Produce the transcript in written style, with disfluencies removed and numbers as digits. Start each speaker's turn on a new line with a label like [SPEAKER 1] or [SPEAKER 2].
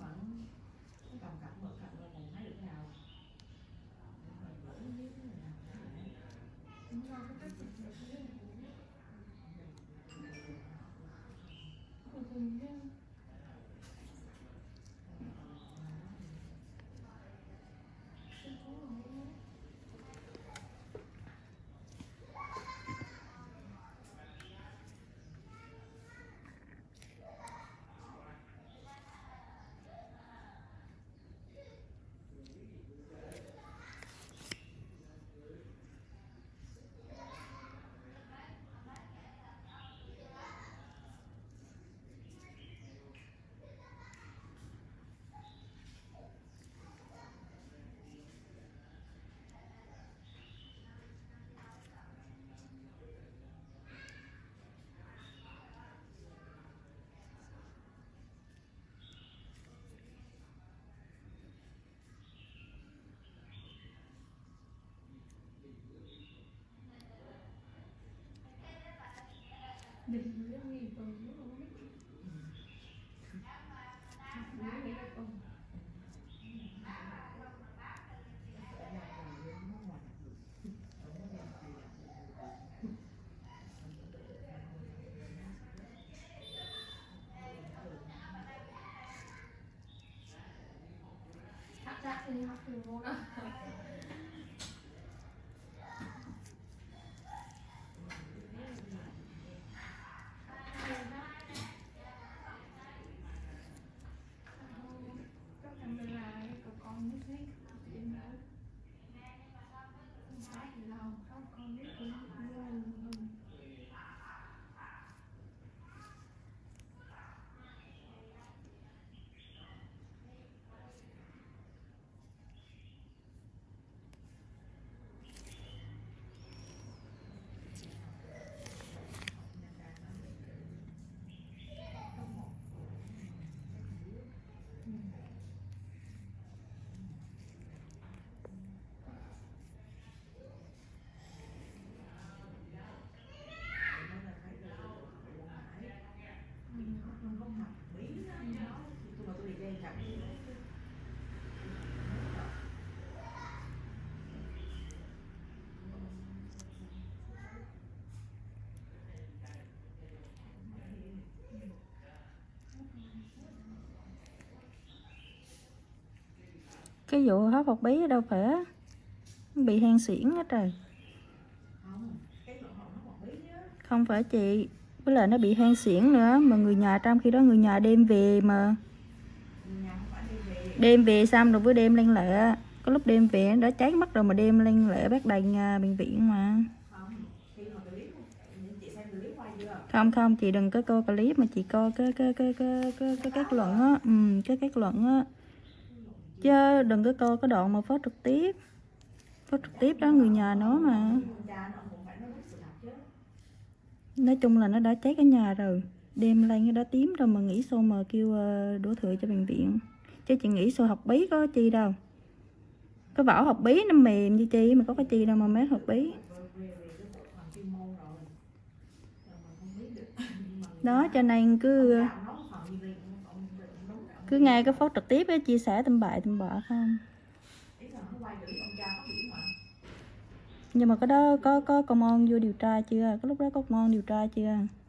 [SPEAKER 1] Cái vụ hấp hột bí đâu phải bị hen suyễn hết trời. Không phải chị, với lại nó bị hen suyễn nữa. Mà người nhà trong khi đó người nhà đem về mà. Đem về xong rồi với đem lên lệ. Có lúc đem về đã cháy mất rồi mà đem lên lệ bác đành bệnh viện mà. Không chị đừng có coi clip mà chị coi cái kết luận á. Cái kết luận á. Chứ đừng có coi cái đoạn mà phát trực tiếp. Phát trực tiếp đó người nhà nó mà. Nói chung là nó đã cháy cả nhà rồi. Đem lên nó đã tím rồi mà nghĩ sao mà kêu đổ thừa cho bệnh viện. Chứ chị nghĩ sao học bí có chi đâu. Cái vỏ học bí nó mềm như chi mà có cái chi đâu mà mát học bí. Đó cho nên cứ nghe cái phát trực tiếp ấy, chia sẻ tầm bậy tầm bạ không. Nhưng mà cái đó có công an vô điều tra chưa? Cái lúc đó có công an điều tra chưa?